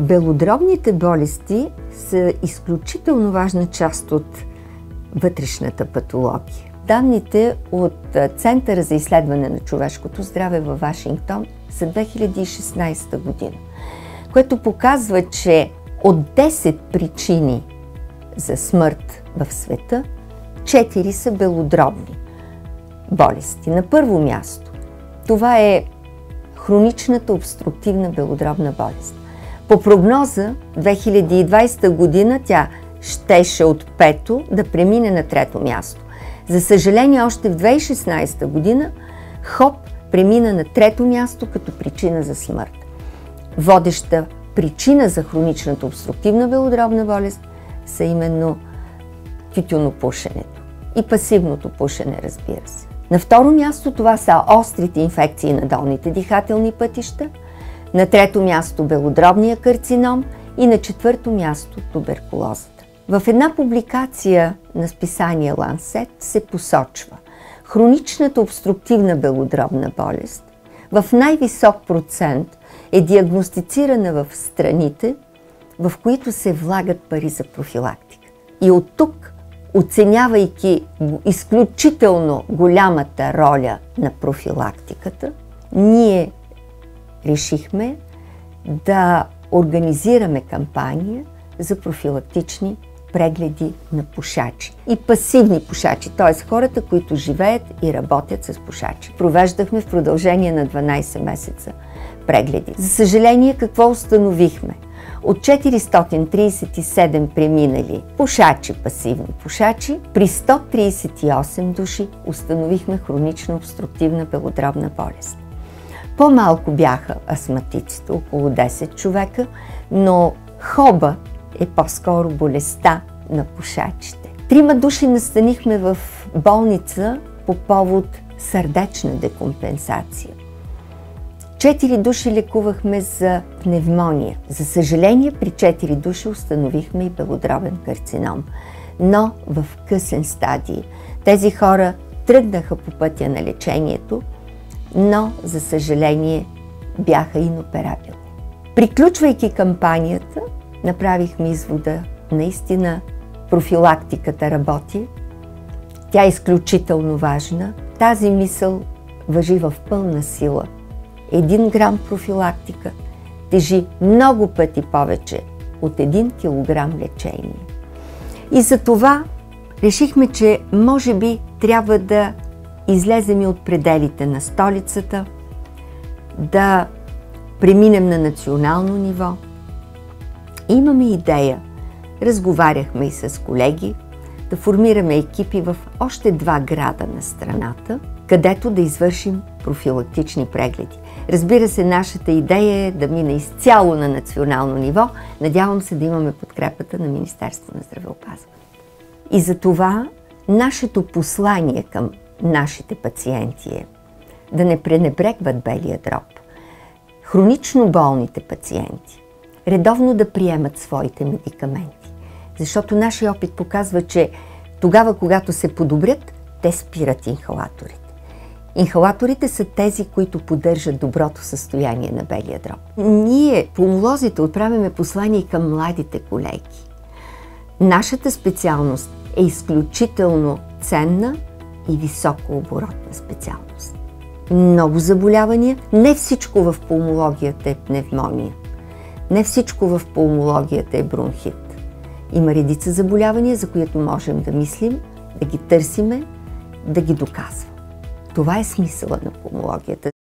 Белодробните болести са изключително важна част от вътрешната патология. Данните от Центъра за изследване на човешкото здраве във Вашингтон са 2016 година, което показва, че от 10 причини за смърт в света, 4 са белодробни болести. На първо място, това е хроничната обструктивна белодробна болест. По прогноза 2020 година тя щеше от 5-то да премине на 3-то място. За съжаление, още в 2016 година ХОБ премина на 3-то място като причина за смърт. Водеща причина за хроничната обструктивна белодробна болест са именно тютюнопушенето и пасивното пушене, разбира се. На второ място това са острите инфекции на долните дихателни пътища, на трето място белодробния карцином и на четвърто място туберкулозата. В една публикация на списание Lancet се посочва: хроничната обструктивна белодробна болест в най-висок процент е диагностицирана в страните, в които се влагат пари за профилактика. И от тук, оценявайки изключително голямата роля на профилактиката, ние решихме да организираме кампания за профилактични прегледи на пушачи и пасивни пушачи, т.е. хората, които живеят и работят с пушачи. Провеждахме в продължение на 12 месеца прегледи. За съжаление, какво установихме? От 437 преминали пушачи, пасивни пушачи, при 138 души установихме хронична обструктивна белодробна болест. По-малко бяха астматиците, около 10 човека, но ХОБ-а е по-скоро болестта на пушачите. 3 души настанихме в болница по повод сърдечна декомпенсация. 4 души лекувахме за пневмония. За съжаление, при 4 души установихме и белодробен карцином, но в късен стадий. Тези хора тръгнаха по пътя на лечението, но за съжаление бяха inoperабилни. Приключвайки кампанията, направихме извода: наистина профилактиката работи, тя е изключително важна. Тази мисъл важи в пълна сила. 1 грам профилактика тежи много пъти повече от 1 килограм лечение. И за това решихме, че може би трябва да излезем и от пределите на столицата, да преминем на национално ниво. Имаме идея, разговаряхме и с колеги, да формираме екипи в още 2 града на страната, където да извършим профилактични прегледи. Разбира се, нашата идея е да мине изцяло на национално ниво. Надявам се да имаме подкрепата на Министерството на здравеопазването. И за това нашето послание към нашите пациенти е да не пренебрегват белия дроб. Хронично болните пациенти редовно да приемат своите медикаменти, защото нашия опит показва, че тогава, когато се подобрят, те спират инхалаторите. Инхалаторите са тези, които поддържат доброто състояние на белия дроб. Ние, пулмолозите, отправяме послание към младите колеги. Нашата специалност е изключително ценна и високооборотна специалност. Много заболявания. Не всичко в пулмологията е пневмония. Не всичко в пулмологията е бронхит. Има редица заболявания, за които можем да мислим, да ги търсиме, да ги доказваме. Това е смисъла на пулмологията.